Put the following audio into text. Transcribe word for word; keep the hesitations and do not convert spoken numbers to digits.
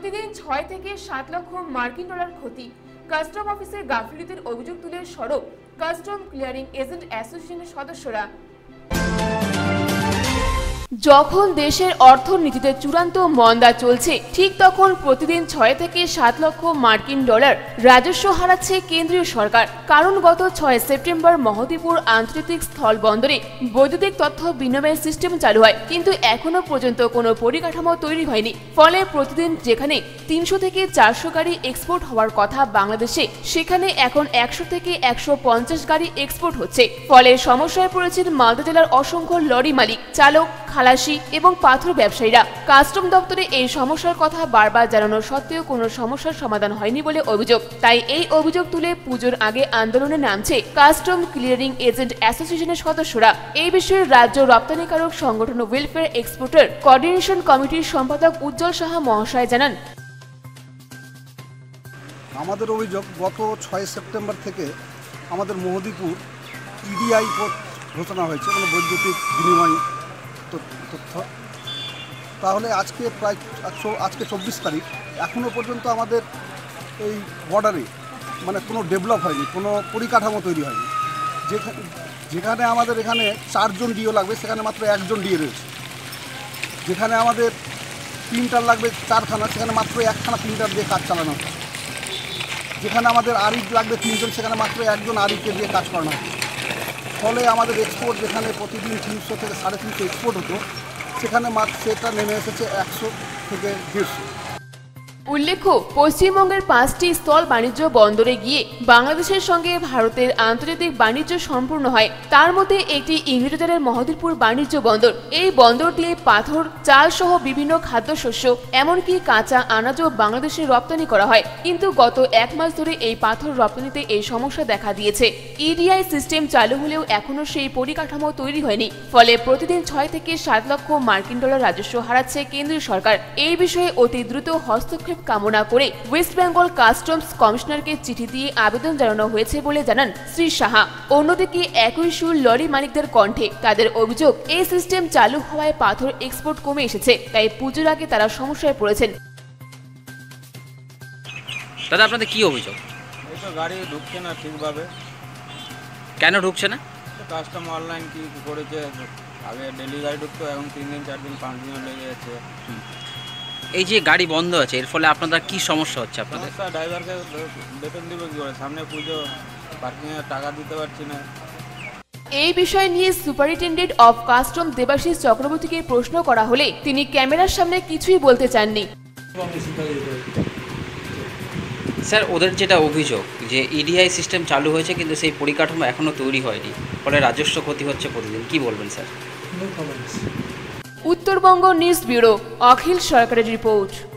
প্রতিদিন ছয় থেকে সাত লক্ষ মার্কিন ডলার ক্ষতি। কাস্টম অফিসের গাফিলতির অভিযোগ তুলে সরব কাস্টম ক্লিয়ারিং এজেন্ট অ্যাসোসিয়েশনের সদস্যরা। যখন দেশের অর্থনীতিতে চূড়ান্ত মন্দা চলছে, ঠিক তখন প্রতিদিন ছয় থেকে সাত লক্ষ মার্কিন ডলার রাজস্ব হারাচ্ছে কেন্দ্রীয় সরকার। কারণ গত ছয় সেপ্টেম্বর মহদীপুর আন্তর্জাতিক স্থল বন্দরে বৈদ্যুতিক তথ্য বিনিময়ের সিস্টেম চালু হয়, কিন্তু এখনো পর্যন্ত কোনো পরিকাঠামো তৈরি হয়নি। ফলে প্রতিদিন যেখানে তিনশো থেকে চারশো গাড়ি এক্সপোর্ট হওয়ার কথা বাংলাদেশে, সেখানে এখন একশো থেকে একশো পঞ্চাশ গাড়ি এক্সপোর্ট হচ্ছে। ফলে সমস্যায় পড়েছেন মালদা জেলার অসংখ্য লরি মালিক, চালক, খালাসি এবং পাথর ব্যবসায়ীরা। কাস্টম দপ্তরে এই সমস্যার কথা বারবার জানানো সত্ত্বেও কোনো সমস্যার সমাধান হয়নি বলে অভিযোগ। তাই এই অভিযোগ তুলে পুজোর আগে আন্দোলনে নামছে কাস্টম ক্লিয়ারিং এজেন্ট অ্যাসোসিয়েশনের সদস্যরা। এই বিষয়ে রাজ্য রপ্তানিকারক সংগঠন ওয়েলফেয়ার এক্সপোর্টার কোঅর্ডিনেশন কমিটির সম্পাদক উজ্জ্বল সাহা মহাশয় জানান, আমাদের অভিযোগ গত ছয় সেপ্টেম্বর থেকে আমাদের মহদীপুর ইডিআই ঘোষণা হয়েছে, মানে বৈদ্যুতিক বিনিময় তথ্য। তাহলে আজকে প্রায় আজকে চব্বিশ তারিখ, এখনও পর্যন্ত আমাদের এই বর্ডারে মানে কোনো ডেভেলপ হয়নি, কোনো পরিকাঠামো তৈরি হয়নি। যেখানে যেখানে আমাদের এখানে চারজন ডিও লাগবে, সেখানে মাত্র একজন ডিও রয়েছে। যেখানে আমাদের প্রিন্টার লাগবে চারখানা, সেখানে মাত্র একখানা প্রিন্টার দিয়ে কাজ চালানো হয়। যেখানে আমাদের আরিক লাগবে তিনজন, সেখানে মাত্র একজন আরিকে দিয়ে কাজ করানো হয়। ফলে আমাদের এক্সপোর্ট যেখানে প্রতিদিন তিনশো থেকে সাড়ে তিনশো এক্সপোর্ট হতো, সেখানে মাত্র সেটা নেমে এসেছে একশো থেকে দেড়শো। উল্লেখ্য, পশ্চিমবঙ্গের পাঁচটি স্থল বাণিজ্য বন্দরে গিয়ে বাংলাদেশের সঙ্গে ভারতের আন্তর্জাতিক বাণিজ্য সম্পূর্ণ হয়। তার মধ্যে একটি ইংরেজবাজারের মহদীপুর বাণিজ্য বন্দর। এই বন্দর দিয়ে পাথর, চাল সহ বিভিন্ন খাদ্যশস্য, এমনকি কাঁচা আনাজও বাংলাদেশে রপ্তানি করা হয়। কিন্তু গত এক মাস ধরে এই পাথর রপ্তানিতে এই সমস্যা দেখা দিয়েছে। ইডিআই সিস্টেম চালু হলেও এখনো সেই পরিকাঠামো তৈরি হয়নি। ফলে প্রতিদিন ছয় থেকে সাত লক্ষ মার্কিন ডলার রাজস্ব হারাচ্ছে কেন্দ্রীয় সরকার। এই বিষয়ে অতি দ্রুত হস্তক্ষেপ কামনা করে ওয়েস্ট বেঙ্গল কাস্টমস কমিশনারকে চিঠি দিয়ে আবেদন জানানো হয়েছে বলে জানান শ্রী সাহা। অন্যদিকে একই সুর লরি মালিকদের কণ্ঠে। তাদের অভিযোগ, এই সিস্টেম চালু হওয়ায় পাথর এক্সপোর্ট কমে এসেছে, তাই পুজোর আগে তারা সমস্যায় পড়েছেন। দাদা, আপনাদের কি অভিযোগ? গাড়ি ঢুকছে না ঠিকভাবে। কেন ঢুকছে না? কাস্টম অনলাইন কি করেছে, আগে ডেলি গাড়ি ঢুকতো, এখন তিন দিন চার দিন পাঁচ দিন লেগে যাচ্ছে। এই যে গাড়ি বন্ধ আছে, এর ফলে আপনাদের কি সমস্যা হচ্ছে? আপনাদের ড্রাইভারকে বেতন দিবে কি করে? সামনে পুজো, পার্কিংয়ের টাকা দিতে পারছি না। এই বিষয় নিয়ে সুপারিনটেন্ডেন্ট অফ কাস্টম দেবাশিস চক্রবর্তীকে প্রশ্ন করা হলে তিনি ক্যামেরার সামনে কিছুই বলতে চাননি। স্যার, ওদের যেটা অভিযোগ যে ইডিআই সিস্টেম চালু হয়েছে কিন্তু সেই পরিকাঠামো এখনো তৈরি হয়নি, ফলে রাজস্ব ক্ষতি হচ্ছে প্রতিদিন, কি বলবেন sir? Uttarbanga news bureau, Akhil সরকারের রিপোর্ট।